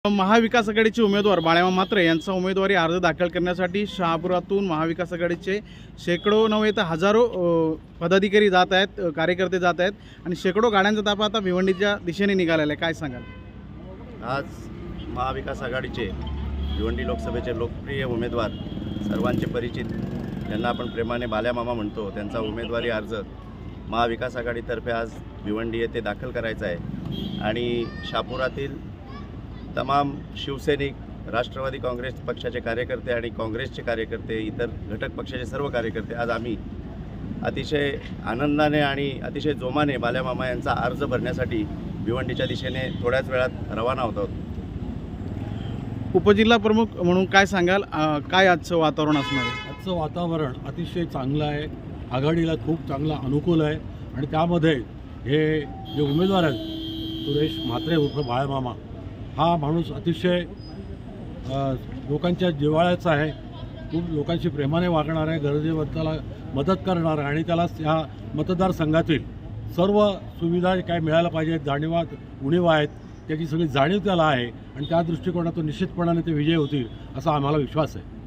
महाविकास आघाडीचे उमेदवार बाळामामा म्हात्रे यांचा उमेदवारी अर्ज दाखल करण्यासाठी शहापुरातून महाविकास आघाडीचे शेकडो नव्हे तर हजारो पदाधिकारी जात आहेत, कार्यकर्ते जात आहेत आणि शेकडो गाड्यांचा ताफा आता भिवंडीच्या दिशेने निघालेला आहे। काय सांगाल? आज महाविकास आघाडीचे भिवंडी लोकसभेचे लोकप्रिय उमेदवार सर्वांचे परिचित, त्यांना आपण प्रेमाने बाळामामा म्हणतो, त्यांचा उमेदवारी अर्ज महाविकास आघाडीतर्फे आज भिवंडी येथे दाखल करायचा आहे आणि शहापुरातील तमाम शिवसैनिक, राष्ट्रवादी काँग्रेस पक्षाचे कार्यकर्ते आणि काँग्रेसचे कार्यकर्ते, इतर घटक पक्षाचे सर्व कार्यकर्ते आज आम्ही अतिशय आनंदाने आणि अतिशय जोमाने बाळामामा यांचा अर्ज भरण्यासाठी भिवंडीच्या दिशेने थोड्याच वेळात रवाना होत आहोत। उपजिल्हा प्रमुख म्हणून काय सांगाल, काय आजचं वातावरण असणार आहे? आजचं वातावरण अतिशय चांगलं आहे, आघाडीला खूप चांगला अनुकूल आहे आणि त्यामध्ये हे जे उमेदवार आहेत सुरेश म्हात्रे उर्फ बाळामामा, हा माणूस अतिशय लोकांच्या जिव्हाळ्याचा आहे, खूप लोकांशी प्रेमाने वागणार आहे, गरजेवंताला मदत करणार आहे आणि त्याला ह्या मतदारसंघातील सर्व सुविधा काय मिळायला पाहिजेत, उणीवा आहेत त्याची सगळी जाणीव त्याला आहे आणि त्या दृष्टिकोनातून निश्चितपणाने ते विजयी होतील असा आम्हाला विश्वास आहे।